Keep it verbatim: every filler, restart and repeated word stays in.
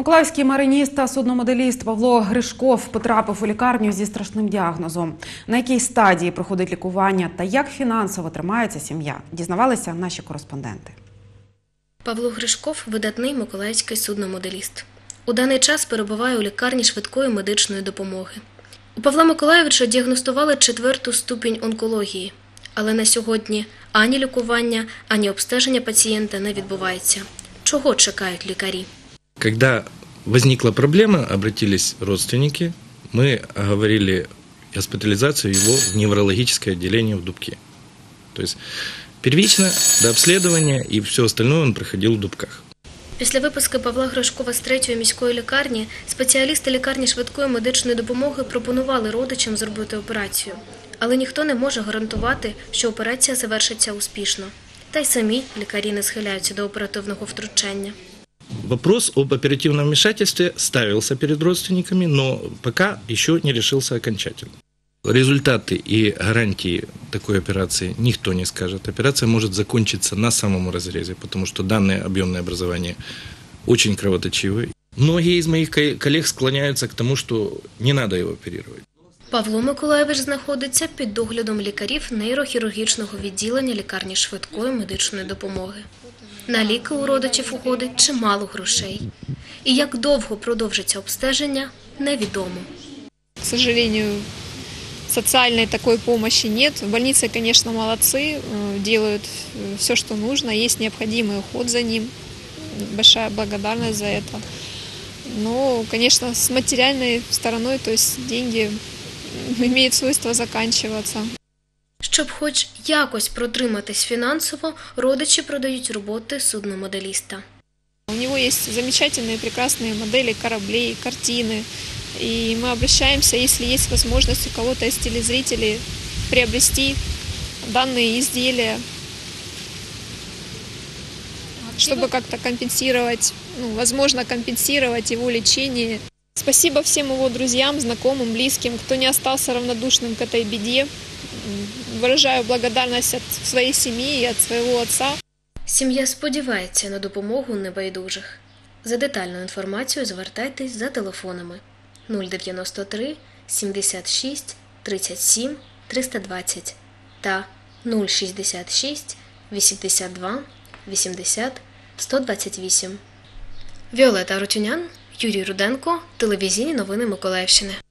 Миколаївський мариніст та судномоделіст Павло Гришков потрапив у лікарню зі страшним діагнозом. На якій стадії проходить лікування та як фінансово тримається сім'я, дізнавалися наші кореспонденти. Павло Гришков – видатний миколаївський судномоделіст. У даний час перебуває у лікарні швидкої медичної допомоги. У Павла Миколайовича діагностували четверту ступінь онкології. Але на сьогодні ані лікування, ані обстеження пацієнта не відбувається. Чого чекають лікарі? Когда возникла проблема, обратились родственники, мы оговорили госпитализацию его в неврологическое отделение в Дубке. То есть первично до обследования и все остальное он проходил в Дубках. Після виписки Павла Гришкова з третьої міської лікарні спеціалісти лікарні швидкої медичної допомоги пропонували родичам зробити операцію. Але ніхто не може гарантувати, що операція завершиться успішно. Та й самі лікарі не схиляються до оперативного втручання. Вопрос об оперативном вмешательстве ставился перед родственниками, но пока еще не решился окончательно. Результаты и гарантии такой операции никто не скажет. Операция может закончиться на самом разрезе, потому что данное объемное образование очень кровоточивое. Многие из моих коллег склоняются к тому, что не надо его оперировать. Павло Миколайович знаходиться під доглядом лікарів нейрохірургічного відділення лікарні швидкої медичної допомоги. На ліки у родичів уходить чимало грошей. І як довго продовжиться обстеження, невідомо. К сожалению, социальной такой помощи нет. В больнице, конечно, молодцы, делают все, что нужно, есть необходимый уход за ним. Большая благодарность за это. Но, конечно, с материальной стороной, то есть деньги имеют свойство заканчиваться. Щоб хоч якось протриматись фінансово, родичі продають роботи судномоделіста. У него есть замечательные, прекрасные модели кораблей, картины. И мы обращаемся, если есть возможность у кого-то из телезрителей приобрести данные изделия, чтобы как-то компенсировать, ну, возможно, компенсировать его лечение. Спасибо всем его друзьям, знакомым, близким, кто не остался равнодушным к этой беде. Выражаю благодарность от своей семьи и от своего отца. Сім'я сподівається на допомогу небайдужих. За детальну інформацію звертайтесь за телефонами нуль дев'яносто три сімдесят шість тридцять сім триста двадцять та нуль шістдесят шість вісімдесят два вісімдесят сто двадцять вісім. Віолета Рутюнян, Юрій Руденко, телевізійні новини Миколаївщини.